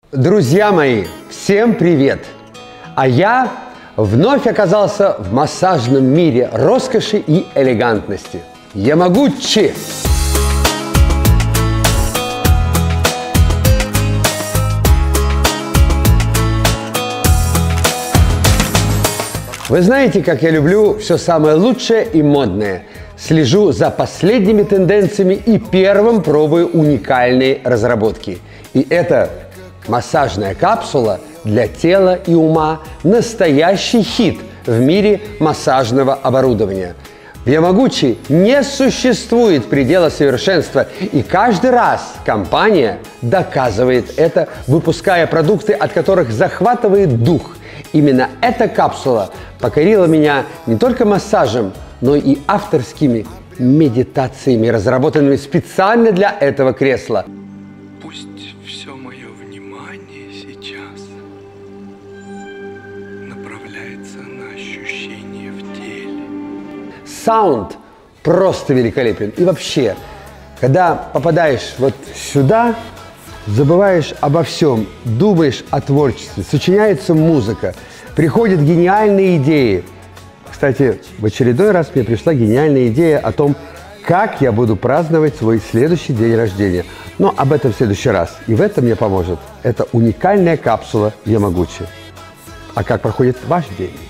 Друзья мои, всем привет! А я вновь оказался в массажном мире роскоши и элегантности. Ямагучи! Вы знаете, как я люблю все самое лучшее и модное. Слежу за последними тенденциями и первым пробую уникальные разработки. И это массажная капсула для тела и ума – настоящий хит в мире массажного оборудования. В Ямагучи не существует предела совершенства, и каждый раз компания доказывает это, выпуская продукты, от которых захватывает дух. Именно эта капсула покорила меня не только массажем, но и авторскими медитациями, разработанными специально для этого кресла. Пусть все мое внимание сейчас направляется на ощущения в теле. Саунд просто великолепен. И вообще, когда попадаешь вот сюда, забываешь обо всем, думаешь о творчестве, сочиняется музыка, приходят гениальные идеи. Кстати, в очередной раз мне пришла гениальная идея о том, как я буду праздновать свой следующий день рождения. Но об этом в следующий раз. И в этом мне поможет эта уникальная капсула Ямагучи. А как проходит ваш день?